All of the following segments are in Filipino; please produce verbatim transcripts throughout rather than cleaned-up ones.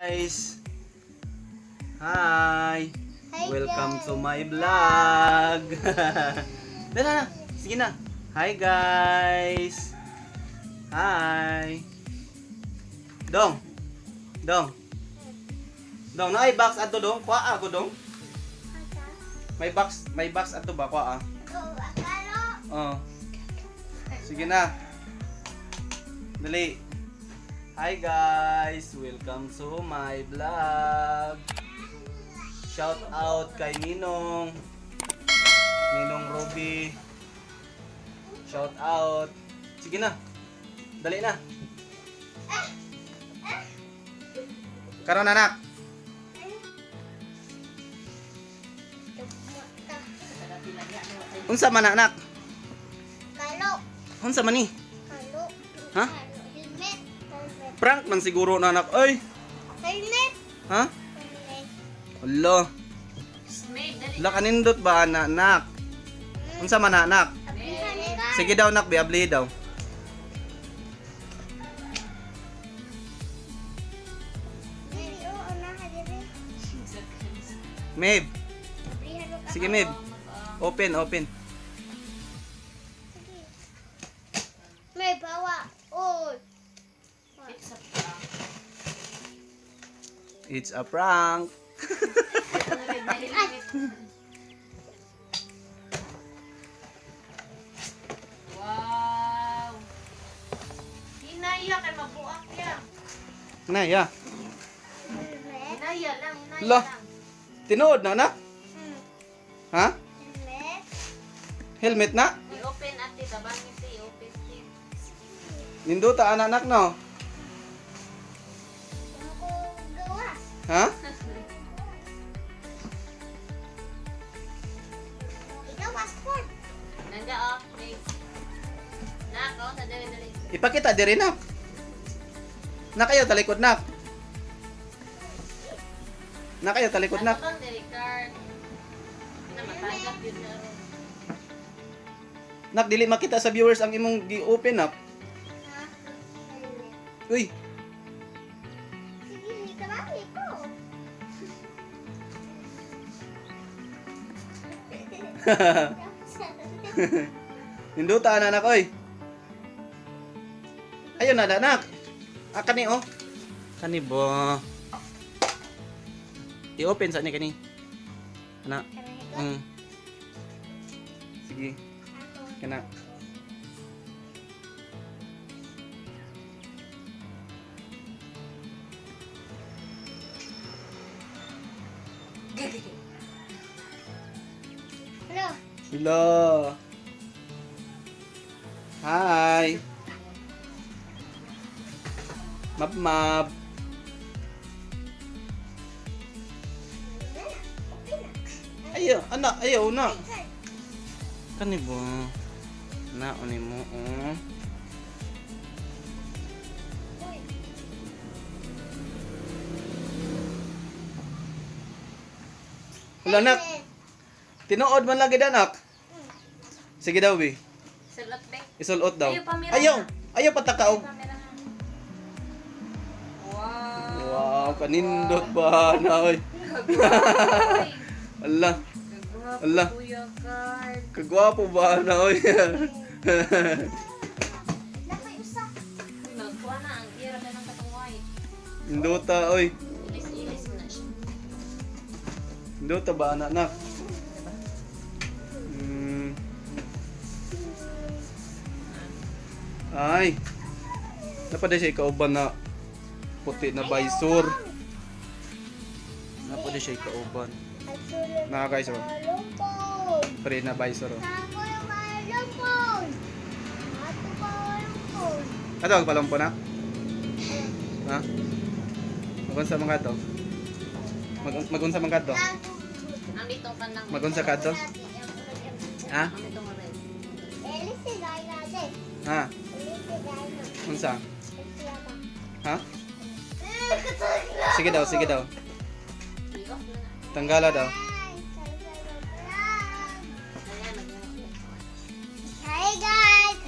Guys, hi, Hi welcome guys. to my vlog. Dala na, sige na. Hi guys, hi. Dong, dong, dong. Na ay box ato dong, kuha ako dong. May box, may box ato ba kuha? Oh, sige na. Dali. Hi guys, welcome to my vlog. Shout out kay Ninong, Ninong Ruby. Shout out. Sige na, dali na. Karon anak. Unsa man anak? Kalo. Unsa man ni? Kalo. Ha? Helmet. Helmet. Prank man siguro na anak. Ay, Helmet. ha? Helmet. Hello. La kanindot ba na anak? Unsa man na anak? Sige daw nak, biabli daw. Meb. Sige Meb. Open, open. May bawa. Oh. It's a prank. Wow. Hinaya kay mabuak ya. Na ya. Helmet. Hinaya lang, hinaya Lah. lang. Tinood na anak? Hmm. Ha? Helmet. Helmet na? I-open ate, tabang ito, i-open ito. Ninduta anak anak no? Ako gawa. Ha? Ikaw passport. Nanda oh, may. Nak, oh, sa dali-dali. Ipakita diri nak. Na kayo talikod nak. Na kayo talikod nak. Ano bang dali card? Na matagap yun na ron. Nak dili makita sa viewers ang imong gi-open up. Ha? Helmet. Uy, Sige, ikarami ko. ninduta na anak oy. Ayun na anak. Ah kani oh. Kani ba? I-open sa ni kani. Ana. Mm. Sige. Kana. Hello. Hello. Hi. Mab mab. Ayo, anak, ayo na. Kani ba? Na ani mo oh. Wala nak. Tinuod man lagi danak. Sige daw bi. Salot be. Isulot daw. Ayaw, pamira Ayaw, na. ayaw patakaog. Camera na. Wow. Wow, kanindot ba na oy. Uy, Allah, gagwapo Allah. Kuya Card. kagwapo ba na oy. Dapat usa. Uy, magkuha na ang ira na ng katuway. Indota oy. Ilis-ilis mo na siya. Indota ba anak nak? Hmm. Ay. Napada siya ikauban na puti na baysor. Napada siya ikauban. Na guys oh. Lumpon. Pre na baysor oh. Ako yung lumpon. Ako pa lumpon. Ato ang palompo na? Ha? Magunsa mga to? Mag magunsa mga to? Ang ditong kanang. Magunsa ka to? Ha? Ang ditong red. Elis si Gaina din. Ha? Elis si Gaina. Unsa? Siapa? Ha? Eh, ketulog. Sige daw, sige daw. I-off mo na. Tanggala daw. Ayan, nag-iwan. Hi guys.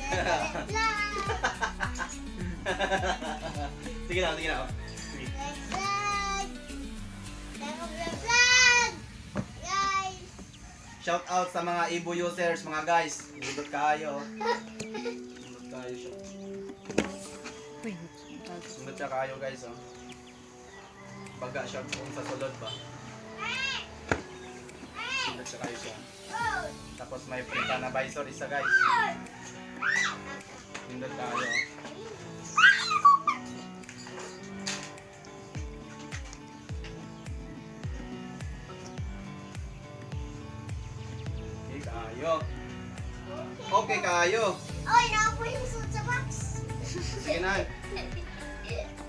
Sige daw, sige daw. Let's Shout out sa mga Ibo users, mga guys. Nindot kayo. Nindot kayo siya. Nindot siya kayo guys, oh. Baga siya kung sa sulod ba. Nindot siya kayo siya. Tapos may prita na visor isa guys. Nindot kayo. Okay kayo. Okay kayo. Oy, naku yung suit sa box. Sige na.